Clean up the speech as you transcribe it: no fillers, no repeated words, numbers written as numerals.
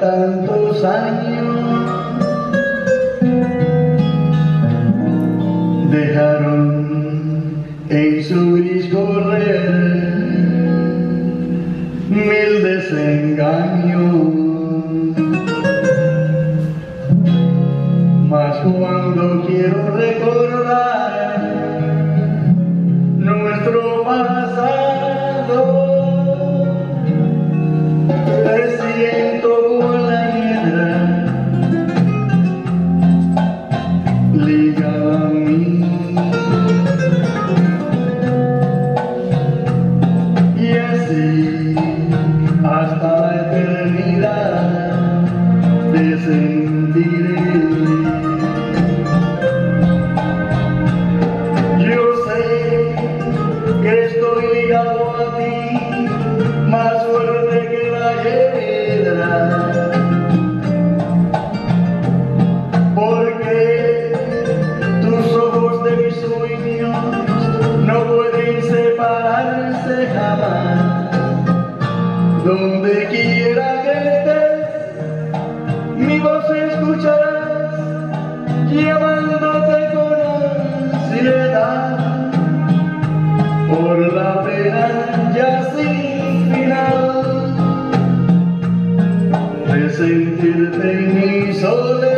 tantos años dejaron en su gris correr mil desengaños, mas cuando quiero recordar nuestro pasado, te siento como la piedra ligada a mí, y así hasta la eternidad te sentiré. Yo sé que estoy ligado a ti, más fuerte que la hiedra, porque tus ojos de mis sueños no pueden separarse jamás. Donde quiera que estés, mi voz escucharás, llamándote con ansiedad, por la pena ya sin final de sentirte en mi soledad.